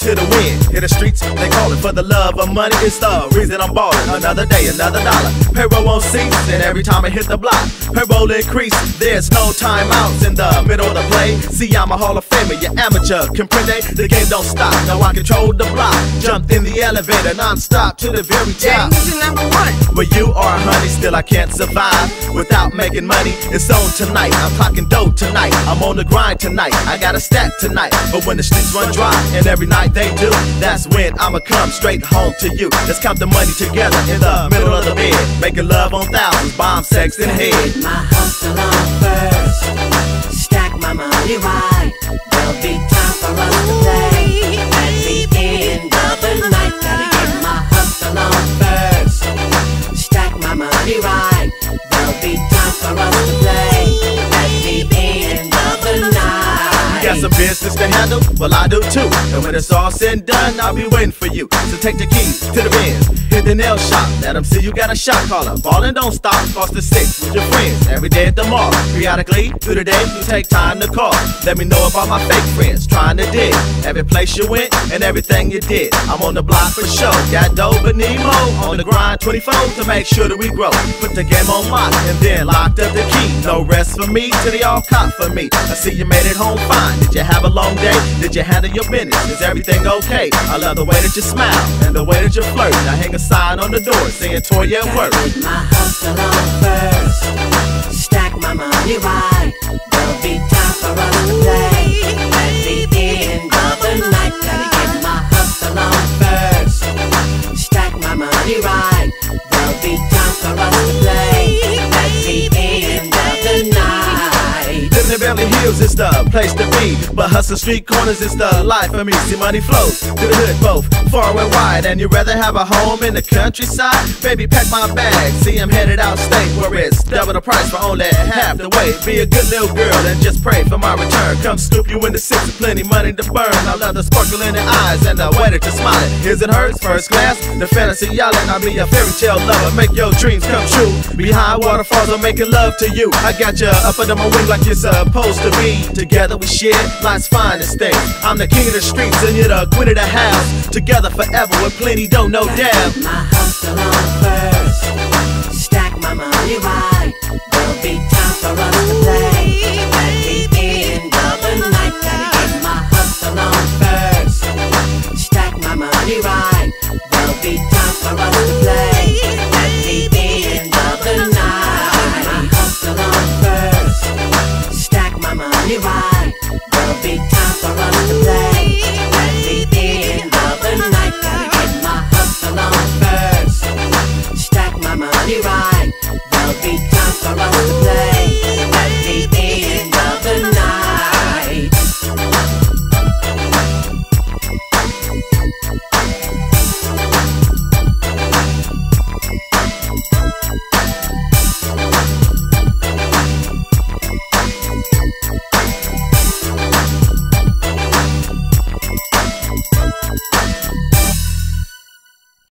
to the wind. Hit the streets, they call it for the love of money. It's the reason I'm ballin'. Another day, another dollar. Payroll won't cease, and every time I hit the block, payroll increase. There's no timeouts in the middle of the play. See, I'm a Hall of Famer, you amateur. Comprende? The game don't stop. Now I control the block. Jumped in the elevator, non-stop to the very top. #1. But you are honey, still I can't survive without making money. It's on tonight, I'm clocking dough tonight. I'm on the grind tonight, I got a stack tonight. But when the streets run dry, and every night they do, that's when I'ma come straight home to you. Let's count the money together in the middle of the bed, making love on thousands, bomb, sex, and head. Get my hustle on first, stack my money right. There'll be time for us to play at the end of the night. Gotta get my hustle on first, stack my money right. There'll be time for us to play at the end of the night. You got some business to handle? Well, I do too. And when it's all said and done, I'll be waiting for you. So take the keys to the Benz, hit the nail shop. Let them see you got a shot caller. Ballin' don't stop, cross the 6 with your friends. Every day at the mall, periodically through the day, you take time to call. Let me know about my fake friends, trying to dig every place you went and everything you did. I'm on the block for show. Got dough but need more. On the grind 24 to make sure that we grow. Put the game on lock and then locked up the key. No rest for me till they all cop for me. I see you made it home fine. Did you have a long day? Did you handle your business? Is everything okay? I love the way that you smile and the way that you flirt. I hang a sign on the door saying Toya at work. Get my hustle on first, stack my money right. There'll be time for us to play at the end of the night. Gotta get my hustle on first, stack my money right. There'll be time for us to play at the end of the night. Living in Beverly Hills is the place to be, but hustle street corners is the life for me. See, money flows to the hood both far and wide, and you'd rather have a home in the countryside? Baby, pack my bag. See, I'm headed out state where it's double the price for only half the way. Be a good little girl and just pray for my return. Come scoop you in the six with plenty money to burn. I love the sparkle in the eyes and the way that you're smiling. Is it hers? First class? The fantasy yelling. I'll be a fairy tale lover, make your dreams come true. Behind waterfalls, I'm making love to you. I got you up under my wing like you're supposed to be. Together we share life's finest things. I'm the king of the streets and you're the queen of the house. Together forever with plenty, don't know doubt. My hustle on first, stack my money right. There'll be time for us to play